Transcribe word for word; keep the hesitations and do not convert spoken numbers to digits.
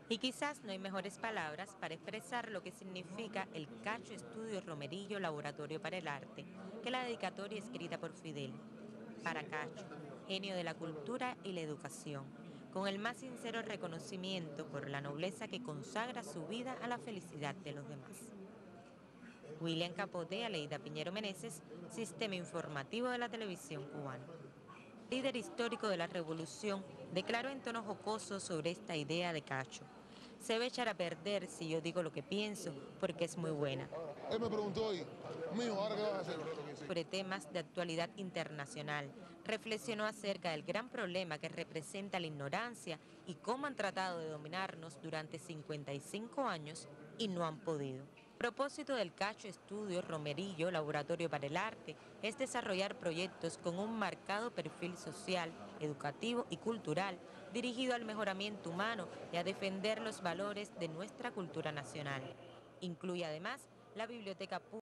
Y quizás no hay mejores palabras para expresar lo que significa el Cacho Estudio Romerillo Laboratorio para el Arte que la dedicatoria escrita por Fidel. Para Cacho, genio de la cultura y la educación, con el más sincero reconocimiento por la nobleza que consagra su vida a la felicidad de los demás. William Capote, Aleida Piñero Meneses, Sistema Informativo de la Televisión Cubana. Líder histórico de la revolución, declaró en tono jocoso sobre esta idea de Cacho. Se va a echar a perder si yo digo lo que pienso, porque es muy buena. Él me preguntó hoy, mijo, ¿ahora qué vas a hacer? Sobre temas de actualidad internacional, reflexionó acerca del gran problema que representa la ignorancia y cómo han tratado de dominarnos durante cincuenta y cinco años y no han podido. El propósito del Cacho Estudio Romerillo Laboratorio para el Arte es desarrollar proyectos con un marcado perfil social, educativo y cultural dirigido al mejoramiento humano y a defender los valores de nuestra cultura nacional. Incluye además la biblioteca pública